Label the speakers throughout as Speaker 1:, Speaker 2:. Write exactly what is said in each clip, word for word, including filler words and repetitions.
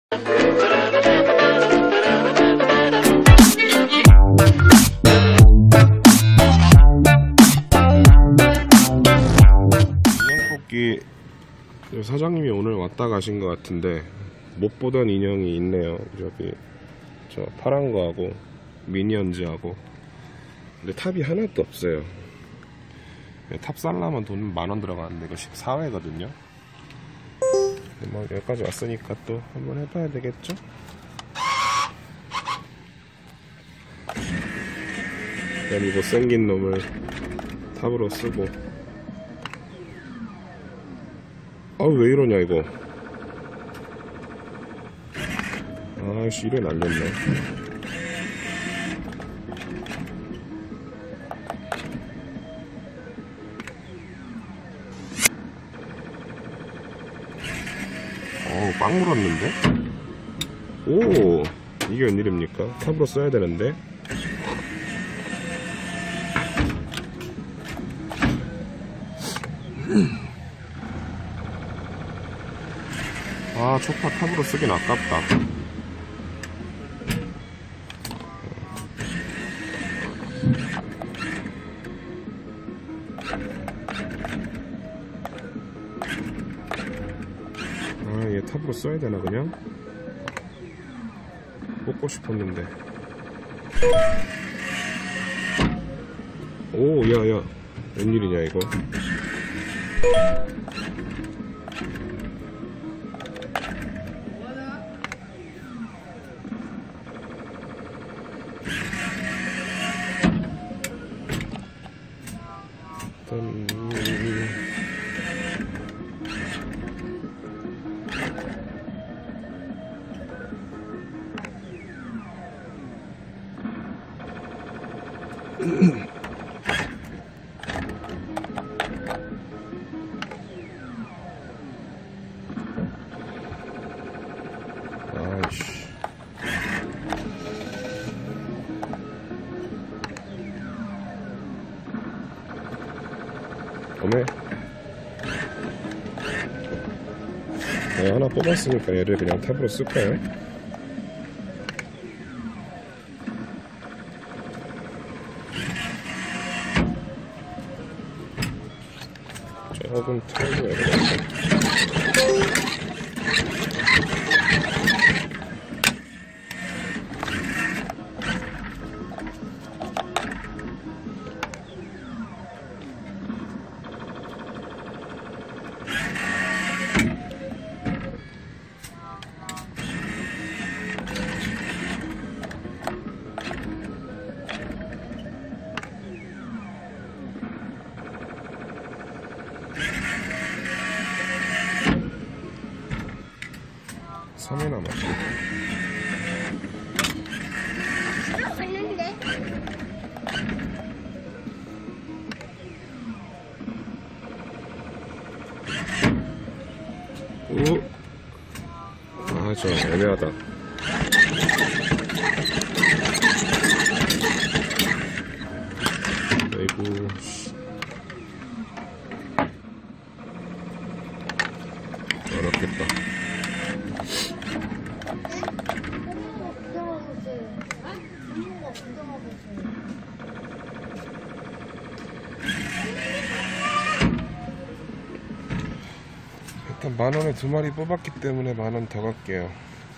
Speaker 1: 인형 뽑기 사장님이 오늘 왔다 가신 것 같은데 못 보던 인형이 있네요. 저기 저 파란 거하고 미니언즈하고. 근데 탑이 하나도 없어요. 탑 살려면 돈 만 원 들어가는데 이거 십사 회거든요. 뭐 여기까지 왔으니까 또 한번 해봐야 되겠죠? 이 못생긴 놈을 탑으로 쓰고. 아우 왜 이러냐 이거. 아이씨 이래 날렸네. 어우 빵 물었는데? 오 이게 웬일입니까? 탑으로 써야 되는데. 아 초파 탑으로 쓰긴 아깝다. 아 얘 탑으로 써야 되나 그냥? 뽑고 싶었는데. 오 야야 웬일이냐 이거. 일단 아이씨 어메 네, 하나 뽑았으니까 얘를 그냥 탑으로 쓸까요? 조금 털고 해야 되겠다. 삼 회 남았어.
Speaker 2: 왔는데?
Speaker 1: 오! 아, 저 애매하다. 아이고. 어렵겠다. 일단 만원에 두 마리 뽑았기 때문에 만원 더 갈게요.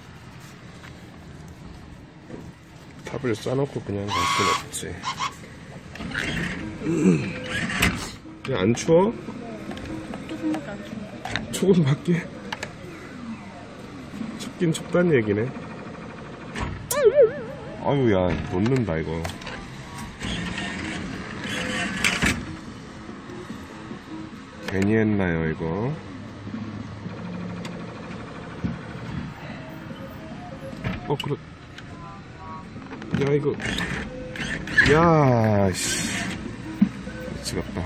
Speaker 1: 탑을 싸놓고 그냥 갈 순 없지. 야, 안 추워?
Speaker 2: 조금밖에 안 추워.
Speaker 1: 조금밖에? 춥긴 춥단 얘기네. 아유 야 놓는다 이거. 괜히 했나요 이거. 어 그래. 야 이거 야씨 미치겠다.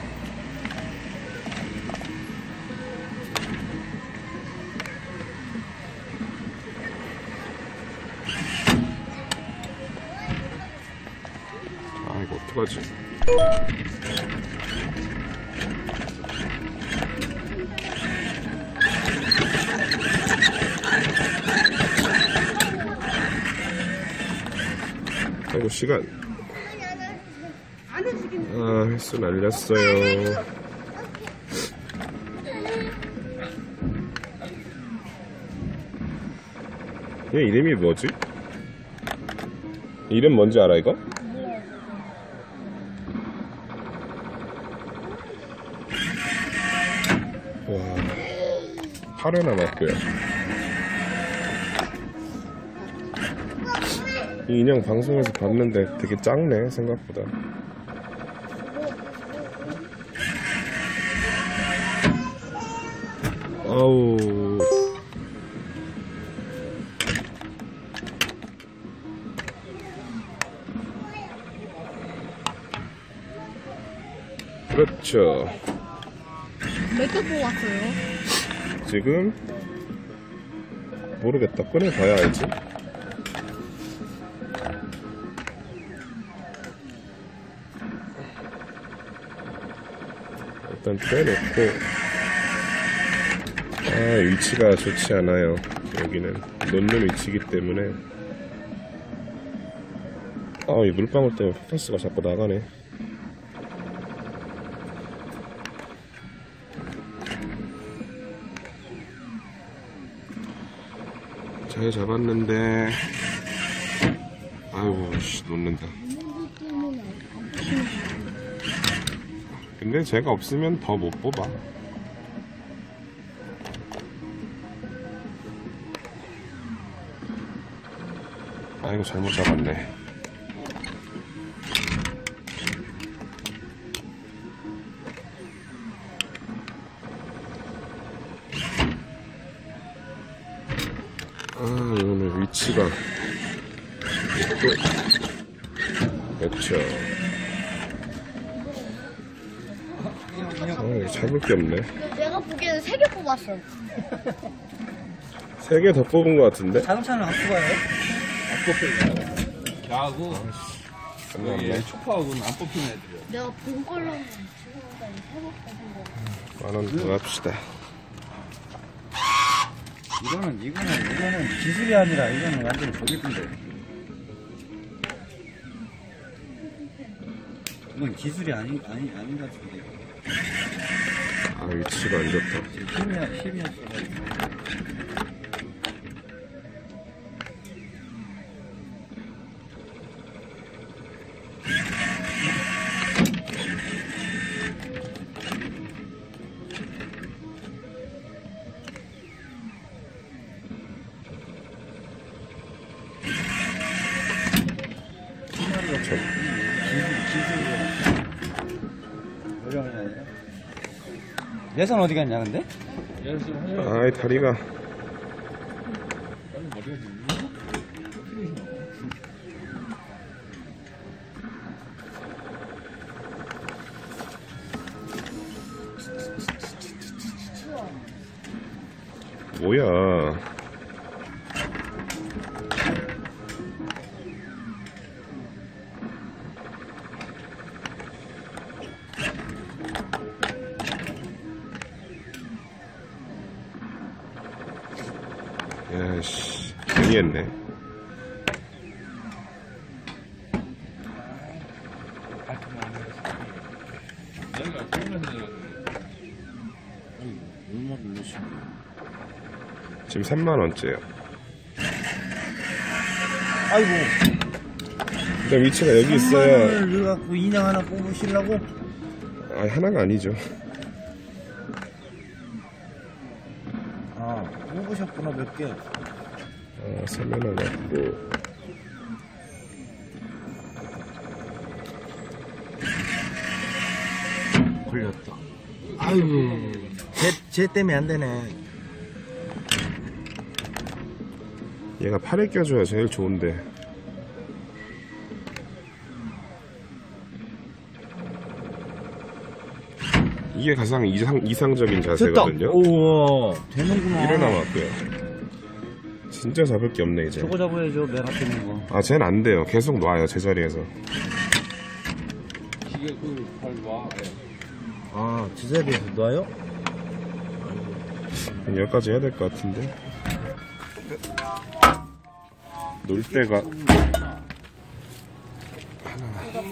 Speaker 1: 아 이거 어떡하지. 아이고 시간. 아 횟수 날렸어요. 얘 이름이 뭐지? 이름 뭔지 알아 이거? 와, 하루 남았고요. 이 인형 방송에서 봤는데 되게 작네 생각보다. 아우. 그렇죠.
Speaker 2: 몇 개 뽑았어요?
Speaker 1: 지금 모르겠다. 꺼내봐야 알지. 일단 빼놓고. 아 위치가 좋지 않아요. 여기는 놓는 위치이기 때문에. 아 이 물방울 때문에 포커스가 자꾸 나가네. 잘 잡았는데 아이고 씨 놓는다. 근데 제가 없으면 더 못 뽑아. 아이고 잘못 잡았네. 아 이거는 위치가 그렇죠. 아 잡을 게 없네.
Speaker 2: 내가 보기에는 세 개 뽑았어.
Speaker 1: 세 개 더 뽑은 것 같은데?
Speaker 3: 자동차는 안 뽑아요? 안 뽑혀요. 걔하고
Speaker 1: 감사합니다.
Speaker 3: 초파하고는 안 뽑히는 애들이요.
Speaker 2: 내가 본 걸로는 지금까지 세 번 뽑은 거.
Speaker 1: 만원 더 합시다.
Speaker 3: 이거는 이거는 이거는 기술이 아니라 이거는 완전 저기인데. 이건 기술이 아닌 아니 아닌 것 같은데.
Speaker 1: 아 위치가 안 좋다.
Speaker 3: 힘이야 힘이었어.
Speaker 1: 그렇죠.
Speaker 3: 요령이 아니라. 예선 어디 갔냐 근데?
Speaker 1: 아이 다리가 뭐야. 야씨 괜히 했네. 지금 삼만 원째요.
Speaker 3: 아이고.
Speaker 1: 일단 위치가 여기 있어야.
Speaker 3: 이거 갖고 인형 하나 뽑으시려고?
Speaker 1: 아 하나가 아니죠.
Speaker 3: 아 뽑으셨구나 몇 개.
Speaker 1: 아 삼만 원 갖고.
Speaker 3: 걸렸다. 아이고. 쟤, 쟤 때문에 안 되네.
Speaker 1: 얘가 팔에 껴줘야 제일 좋은데. 이게 가장 이상, 이상적인 자세거든요.
Speaker 3: 우와 되는구나.
Speaker 1: 일어나왔고요. 진짜 잡을 게 없네 이제.
Speaker 3: 저거 잡아야죠 맨 앞에 있는 거.
Speaker 1: 아 쟤는 안 돼요. 계속 놔요 제자리에서.
Speaker 3: 이게 그발 놔. 아 제자리에서 놔요?
Speaker 1: 여기까지 해야 될 것 같은데. 놀 때가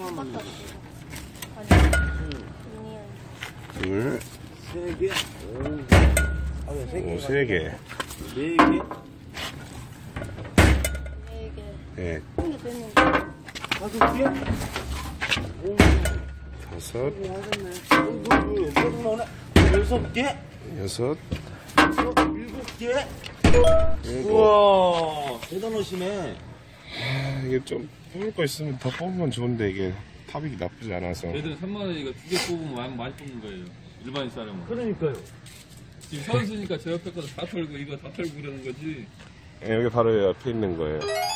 Speaker 3: 하나만 넣어.
Speaker 1: 둘,
Speaker 3: 세 개. 오. 아, 왜 세 개?
Speaker 1: 오, 세 개.
Speaker 3: 네 개.
Speaker 2: 네 개.
Speaker 1: 네,
Speaker 2: 근데 되는
Speaker 3: 다섯 개. 오.
Speaker 1: 다섯,
Speaker 3: 하셨네. 여섯 나오네. 여섯 개.
Speaker 1: 여섯,
Speaker 3: 일곱 개.
Speaker 1: 일곱.
Speaker 3: 우와. 대단하시네.
Speaker 1: 아, 이게 좀 뽑을 거 있으면 더 뽑으면 좋은데 이게 탑이 나쁘지 않아서.
Speaker 4: 얘들은 삼만 원이니까 두 개 뽑으면 많이, 많이 뽑는 거예요. 일반인 사람은.
Speaker 3: 그러니까요.
Speaker 4: 지금 선수니까 저 옆에 거다 다 털고 이거 다 털고 그러는 거지.
Speaker 1: 네, 여기 바로 옆에 있는 거예요.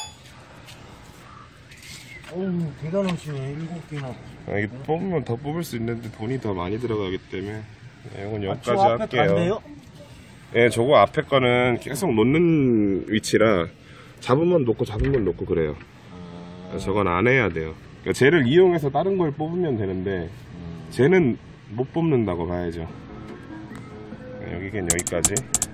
Speaker 3: 어우, 대단하시네. 일곱 개나.
Speaker 1: 아, 이게 뽑으면 더 뽑을 수 있는데 돈이 더 많이 들어가기 때문에 네, 이건
Speaker 3: 아,
Speaker 1: 여기까지
Speaker 3: 저 앞에
Speaker 1: 할게요.
Speaker 3: 간대요?
Speaker 1: 예, 저거 앞에 거는 계속 놓는 위치라 잡으면 놓고 잡으면 놓고 그래요. 저건 안 해야 돼요. 그러니까 쟤를 이용해서 다른 걸 뽑으면 되는데 쟤는 못 뽑는다고 봐야죠. 네, 여기겐 여기까지.